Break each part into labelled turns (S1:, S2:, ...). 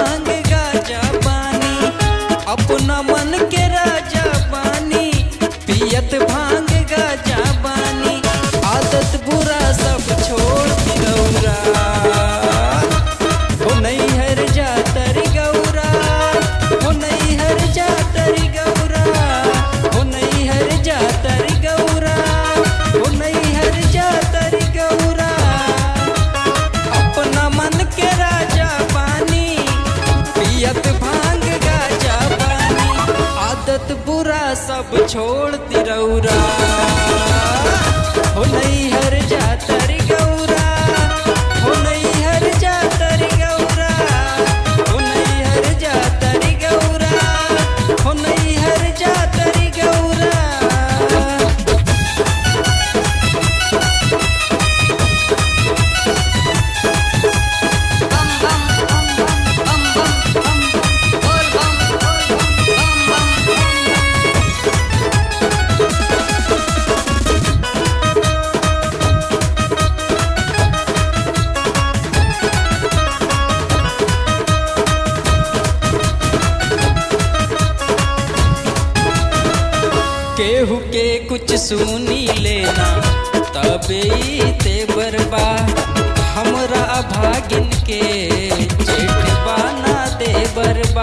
S1: भांग गाजा बानी, अपना मन के राजा बानी, पियत भांग गाजा बानी, आदत बुरा सब छोड़ दी गौरा, हो नहीं हर जातर गौरा, हो नहीं हर जातर गौरा, हो नहीं हर जातर गौरा, हो नहीं हर जातर गौरा, अपना मन के राजा बानी, पियत भांग गाजा बानी, आदत बुरा सब छोड़ दी रौरा, हो नहीं हर जातर गौरा, हो नहीं हर जातर गौरा, हो नहीं हर जातर गौरा, हो नहीं हर जातर गौरा। केहू के कुछ सुनी लेना तबे ते बरबा, हमरा भागिन के जेठ बाना दे बरबा,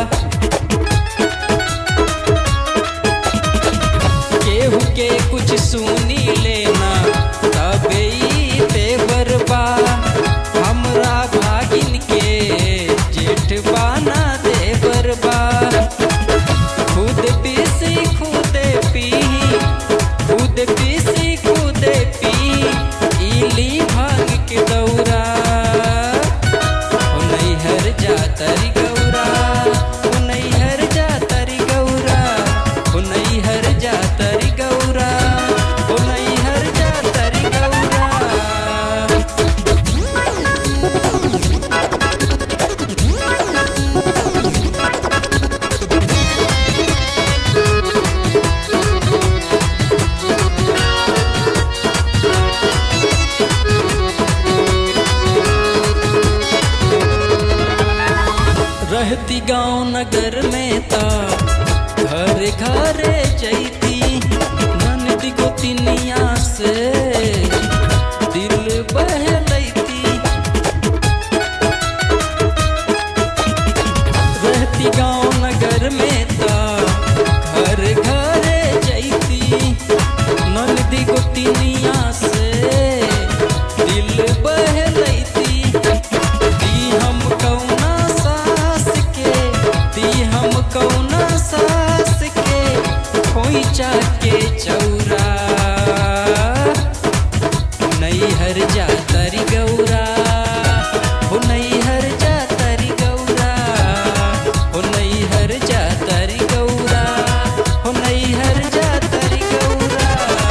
S1: केहू के कुछ सुनी लेना तबे ते बरबा, हमरा भागिन के जेठ बाना दे बरबा, खुद पीसी खुद पी, खुद पीसी खुद पी, इली भांग के दौरा, हो नहीं हर जातर गौरा, हो नहीं हर जातर गौरा, हो नहीं हर जातर गौरा, हो नहीं हर जातर गौरा। रहती गांव नगर में ता घर घरे जैती, ननदी गोतिनिया से दिल बहलैती, रहती गांव नगर में ता घर घरे जैती, ननदी गोतिनिया से दिल बहलैती, दी हम कौना सास के, दी हम कौना सास के, खोइचा के चौरा, नहीं हर जातर गौरा, हो नहीं हर जातर गौरा, हो नहीं हर जातर गौरा, हो नहीं हर जातर गौरा।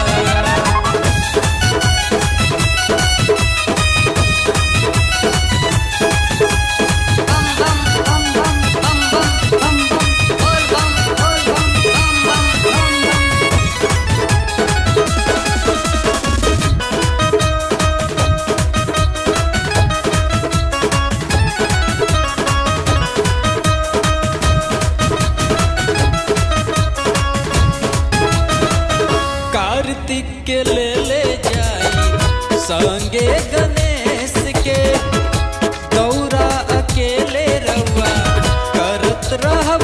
S1: कार्तिक के ले जाई संगे गणेश के, दौरा अकेले रवा करत रह